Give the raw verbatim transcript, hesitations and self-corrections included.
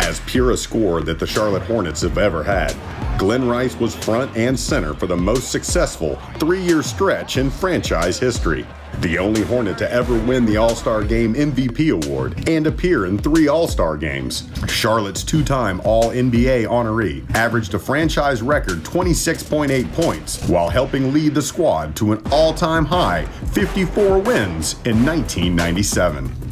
as pure a scorer that the Charlotte Hornets have ever had. Glen Rice was front and center for the most successful three-year stretch in franchise history. The only Hornet to ever win the All-Star Game M V P award and appear in three All-Star games. Charlotte's two-time All N B A honoree averaged a franchise record twenty-six point eight points while helping lead the squad to an all-time high fifty-four wins in nineteen ninety-seven.